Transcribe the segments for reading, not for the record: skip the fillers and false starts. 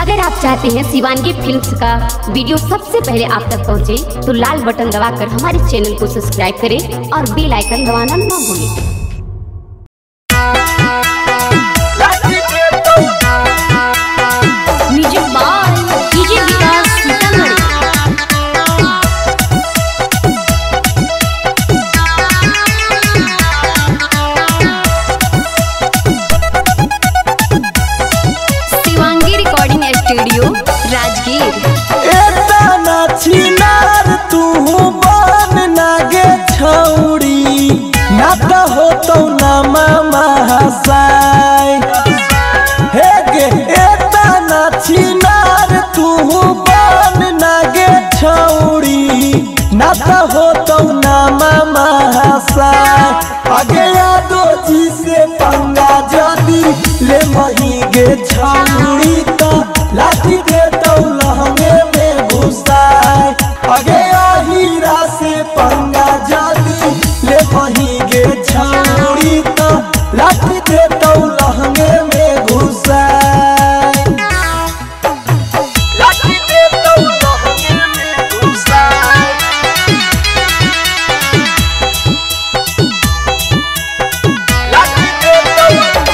अगर आप चाहते हैं शिवांगी फिल्म्स का वीडियो सबसे पहले आप तक पहुंचे, तो लाल बटन दबाकर हमारे चैनल को सब्सक्राइब करें और बेल आइकन दबाना ना भूलें। स्टूडियो राजगीर। चिनार तू बन नागे छौड़ी ना तो हो तो ना मामा हसाय हे गे एतना चिनार तू बन नागे छौड़ी ना तो हो तो ना मामा हसाय आगे यादो जी से पंगा जदी ले मही गे छौड़ी तो लाठी दे तो लहंगे में घुसाए आगे हीरा से पंगा जाती ले वही गे छौड़ी तो लाठी दे तो लहंगे में घुसाए लाठी दे तो लहंगे में घुसाए लाठी दे तो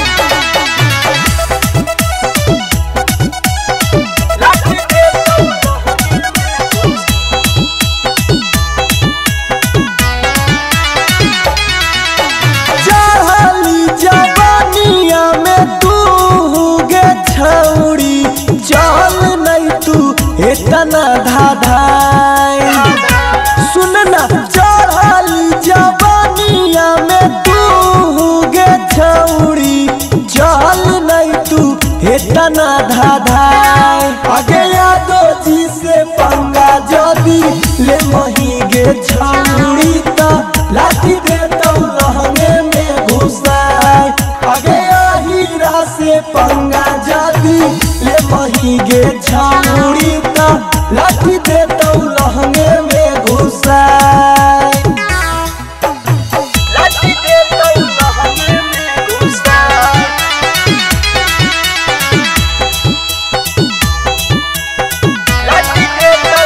इतना धाधाय सुन ना चढ़ाली जवानिया में तू गे छौड़ी चल नहीं तू इतना धाधाय आगे यादो जी से पंगा जदी ले मही गे छौड़ी तो लाठी दे तो लहंगे में घुसाए आगे हीरा से पंगा जदी ले मही गे छौड़ी लाठी दे तो लहंगे में घुसाए लाठी दे तो लहंगे में घुसाए लाठी दे तो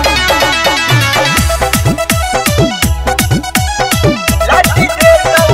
लाठी दे तो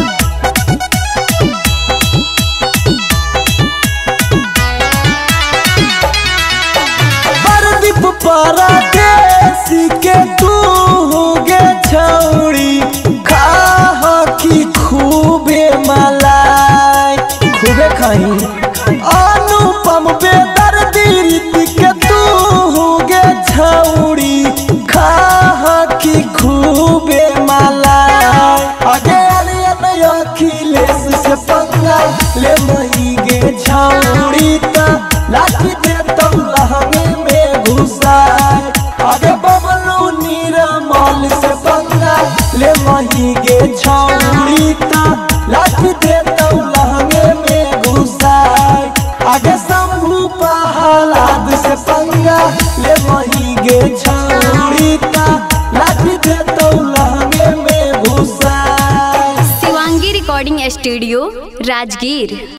परदेसी के तू गे छौड़ी खा की खूबे मलाई खूबे खाई अनुपम बेदर्दी रीति के तू गे छौड़ी खा की खूबे मलाई आगे अखिलेश से पंगा ले मही गे छौड़ी तो लाठी दे तो लहंगे में घुसाए आगे बबलू नीरमल से पंगा ले मही गे छौड़ी तो लाठी दे तो लहंगे में घुसाए आगे शंभू पहलाद से पंगा ले मही गे छौड़ी तो लाठी दे तो लहंगे में घुसाए। Shivangi recording studio Rajgir.